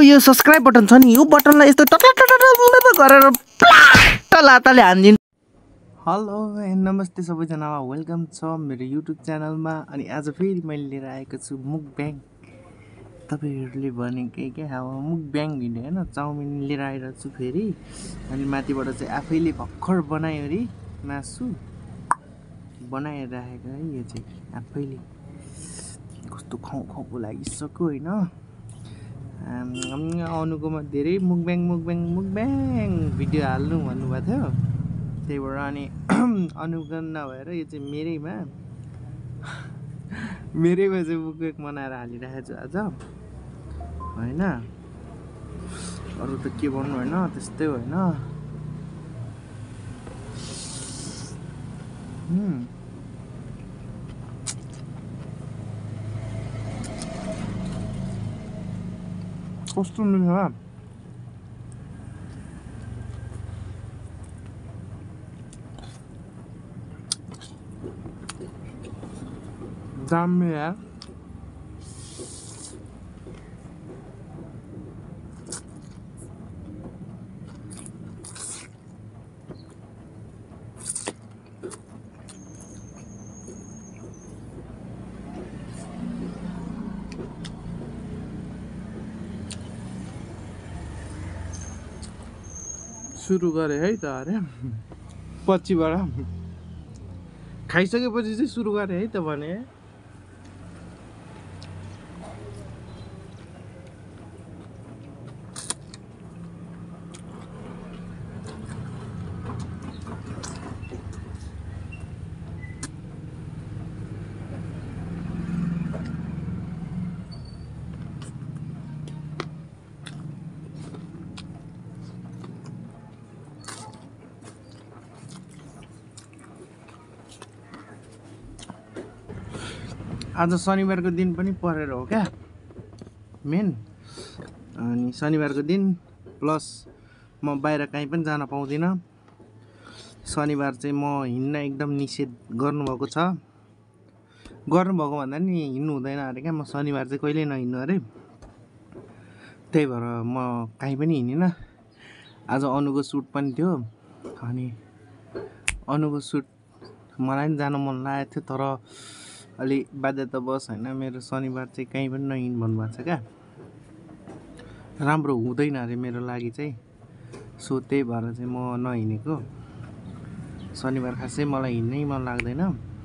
यो subscribe button छ नि यो बटनलाई यस्तो टटटट गरेर प्लाट लाताले हान्दिनु। हेलो एन्ड नमस्ते सबैजना, वेलकम छ मेरो युट्युब च्यानलमा। अनि आज फेरि मैले लिएर आएको छु मुकब्याङ। तपाईहरुले भनेकै के मुकब्याङ भिडियो हैन, चाउमिन लिएर आइरहेको छु फेरि। अनि माथिबाट चाहिँ आफैले भर्खर बनायो रे मासु बनाएर राखेको है। यो चाहिँ आफैले कस्तो खाउ खाउ पो लागिसक्यो हैन। अनुकोमा धेरै मुकब्याङ भिडियो हाल्नु भन्नुभएको थियो, त्यही भएर अनि अनुको नभएर यो चाहिँ मेरैमा चाहिँ मुकब्याङ बनाएर हालिरहेको छु आज हैन। अरु त के भन्नु हैन, त्यस्तै हैन। कस्तो मिल्छ दामी यार। सुरु गरे है त अरे पछिबाट खाइसकेपछि चाहिँ सुरु गरे है त भने। आज शनिबारको दिन पनि परेर हो क्या मेन। अनि शनिबारको दिन प्लस म बाहिर कहीँ पनि जान पाउँदिनँ। शनिबार चाहिँ म हिँड्न एकदम निषेध गर्नुभएको छ। गर्नुभएको भन्दा नि हिँड्नु हुँदैन अरे क्या। म शनिबार चाहिँ कहिल्यै नहिँड्नु अरे, त्यही भएर म कहीँ पनि हिँडिनँ। आज अनुको सुट पनि थियो। अनि अनुको सुट मलाई पनि जान मन लागेको थियो, तर अलि बाध्यतावश हैन, मेरो शनिबार चाहिँ कहीँ पनि नहिँड भन्नुभएको छ क्या। राम्रो हुँदैन अरे मेरो लागि चाहिँ, सो त्यही भएर चाहिँ म नहिँडेको। शनिबार खासै मलाई हिँड्नै मन लाग्दैन।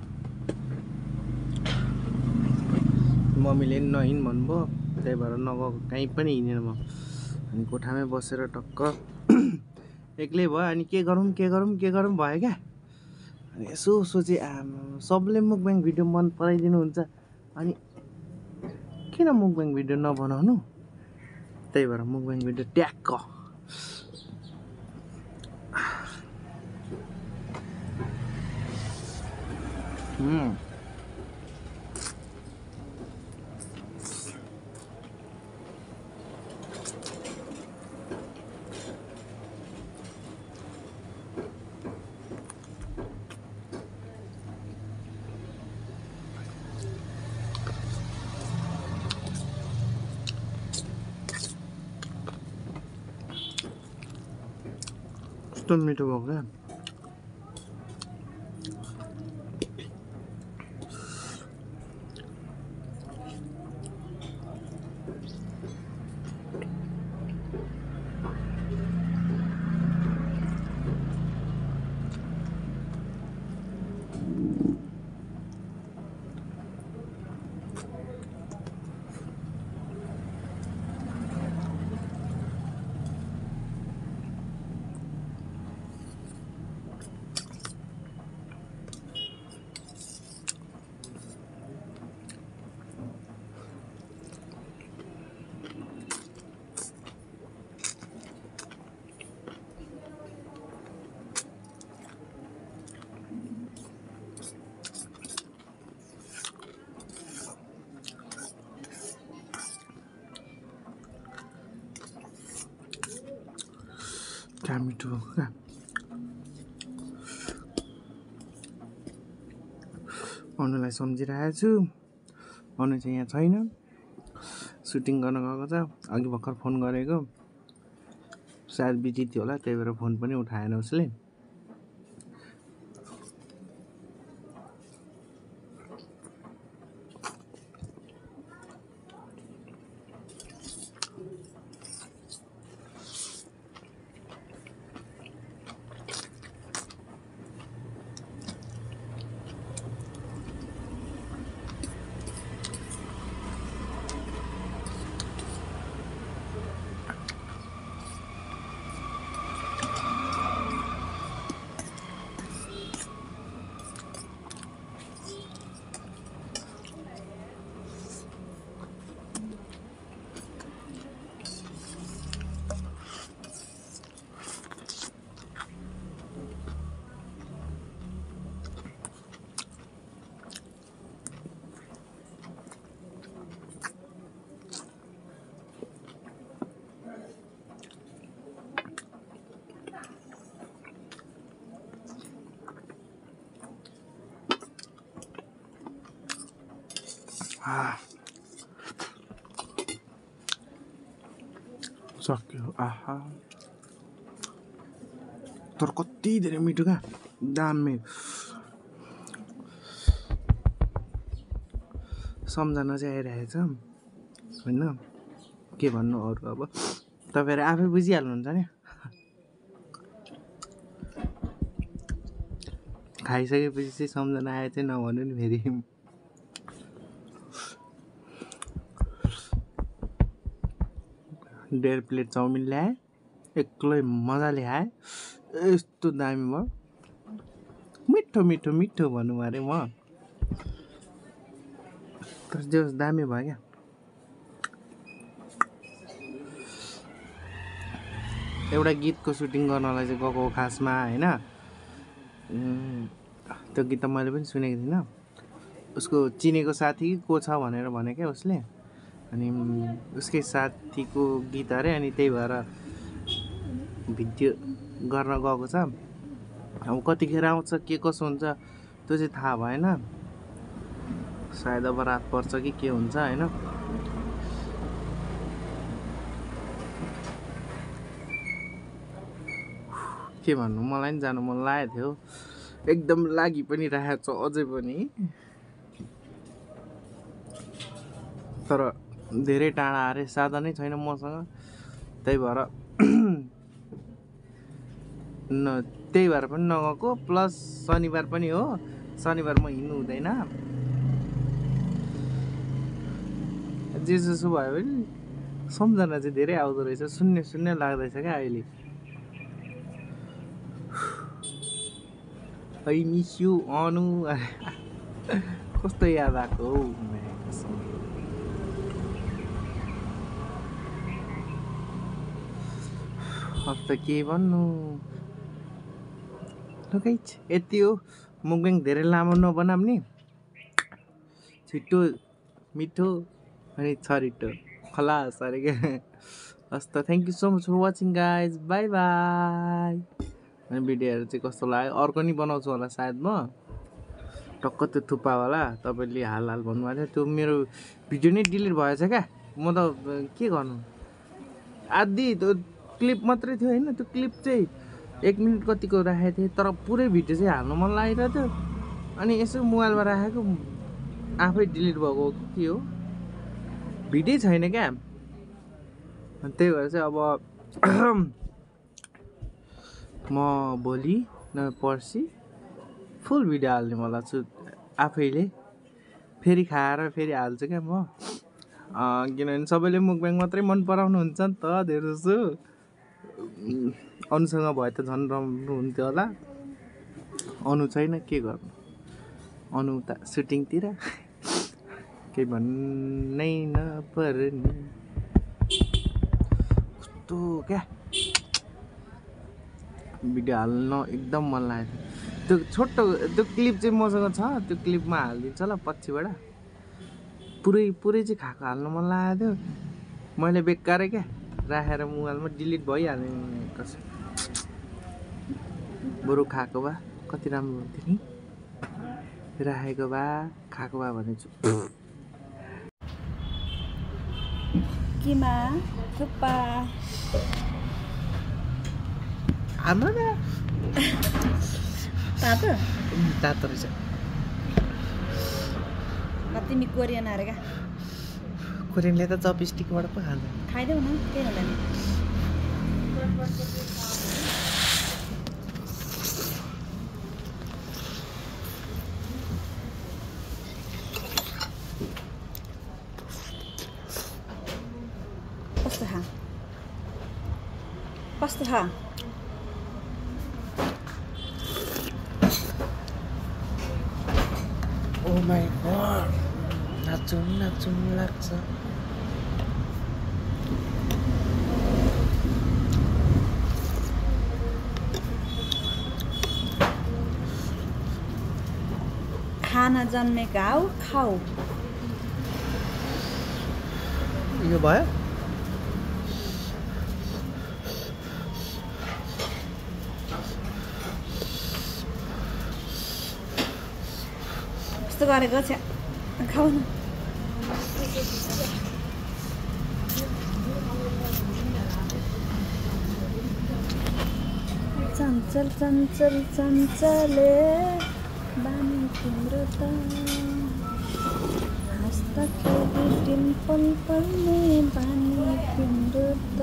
मम्मीले पनि नहिँड भन्नुभयो, त्यही भएर नगएको, कहीँ पनि हिँडेन म। अनि कोठामै बसेर टक्क एक्लै भयो। अनि के गरौँ भयो क्या। अनि यसो सोचे सबले मुकब्याङ भिडियो मन पराइदिनुहुन्छ, अनि किन मुकब्याङ भिडियो नबनाउनु। त्यही भएर मुकब्याङ भिडियो ट्याक्क कस्तो मिठो भयो क्या। क्या मिठो क्या। अनुलाई सम्झिरहेको छु, अनु चाहिँ यहाँ छैन। सुटिङ गर्न गएको छ। अघि भर्खर फोन गरेको, सायद बिजी थियो होला, त्यही भएर फोन पनि उठाएन उसले। सक्यो। आहा, तर कति धेरै मिठो क्या, दामी। सम्झना चाहिँ आइरहेछ होइन, के भन्नु अरू। अब तपाईँहरू आफै बुझिहाल्नुहुन्छ नि। खाइसकेपछि चाहिँ सम्झना आए चाहिँ नभन्नु नि फेरि। 1.5 प्लेट चाउमिन ल्याएँ, एक्लै मजाले खाएँ, यस्तो दामी भयो। मिठो मिठो मिठो भन्नु अरे म, तर जे होस् दामी भयो क्या। एउटा गीतको सुटिङ गर्नलाई चाहिँ गएको खासमा होइन। त्यो गीत त मैले पनि सुनेको थिइनँ। उसको चिनेको साथी को छ भनेर भने क्या उसले, अनि उसकै साथीको गीत अरे, अनि त्यही भएर भिडियो गर्न गएको छ। अब कतिखेर आउँछ के कसो हुन्छ त्यो चाहिँ थाहा भएन, सायद अब रात पर्छ कि के हुन्छ होइन। के भन्नु, मलाई पनि जानु मन लागेको थियो, एकदम लागि पनि राखेको छ अझै पनि, तर धेरै टाढा अरे, साधनै छैन मसँग। त्यही भएर त्यही भएर पनि नगएको। प्लस शनिबार पनि हो, शनिबार म हिँड्नु हुँदैन। जे जसो भयो भने सम्झना चाहिँ धेरै आउँदो रहेछ, शून्य शून्य लाग्दैछ क्या अहिले। I miss you अनु, कस्तो याद आएको हौ। अब त के भन्नु, यति हो। मुखबिङ धेरै लामो नबनाऊँ नि, छिटो मिठो अनि छरिटो खलास अरे क्या। हस् त, thank you so much for watching guys, bye bye. अनि भिडियोहरू चाहिँ कस्तो लाग्यो, अर्को नि बनाउँछु होला सायद म, टक्क त्यो थुप्पावाला तपाईँले हाल भन्नुभएको थियो। त्यो मेरो भिडियो नै डिलिट भएछ क्या, म त के गर्नु। आधी त्यो क्लिप मात्रै थियो होइन, त्यो क्लिप चाहिँ 1 मिनट कतिको राखेको थिएँ, तर पुरै भिडियो चाहिँ हाल्नु मन लागिरहेको थियो। अनि यसो मोबाइलमा राखेको आफै डिलिट भएको हो कि के हो, भिडियो छैन क्या। त्यही भएर चाहिँ अब म भोलि न पर्सि फुल भिडियो हाल्ने मलाई छु आफैले, फेरि खाएर फेरि हाल्छु क्या म। किनभने सबैले मुखब्याङ मात्रै मन पराउनुहुन्छ नि त धेरै जसो। अनुसँग भए त झन् राम्रो हुन्थ्यो होला, अनु छैन, के गर्नु। अनु त सुटिङतिर, केही भन्नै नपर्ने कस्तो क्या। भिडियो हाल्न एकदम मन लागेको थियो। त्यो छोटो त्यो क्लिप चाहिँ मसँग छ, त्यो क्लिपमा हालिदिन्छ ल पछिबाट। पुरै चाहिँ खाएको हाल्नु मन लागेको थियो, मैले बेकारै क्या राखेर मोबाइलमा डिलिट भइहाल्यो कसै। बरु खाएको भए कति राम्रो हुन्थ्यो नि, राखेको भए खाएको भए भनेछु। किमा थुक्पा आमा तातो तातो रहेछ तिमी कोरियन अरे क्या कोरियनले त चपस्टिकबाट पो खान्छ खाइदेऊ न केही हुँदैन कस्तो खा ओ माई गॉड नाचौँ लाग्छ खाना जन्मेका हौ खाऊ यो भयो कस्तो गरेको छ खाऊ न चञ्चल चञ्चल चञ्चले बानी तिम्रो त हाँस्दाखेरि डिम्पल पर्ने बानी तिम्रो त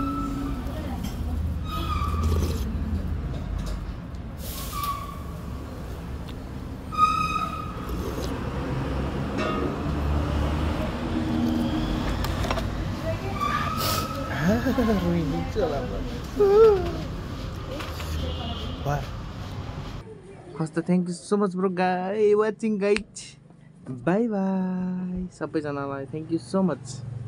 हस् त thank you so much bro guy watching guys bye bye सबैजनालाई थ्याङ्क यू सो मच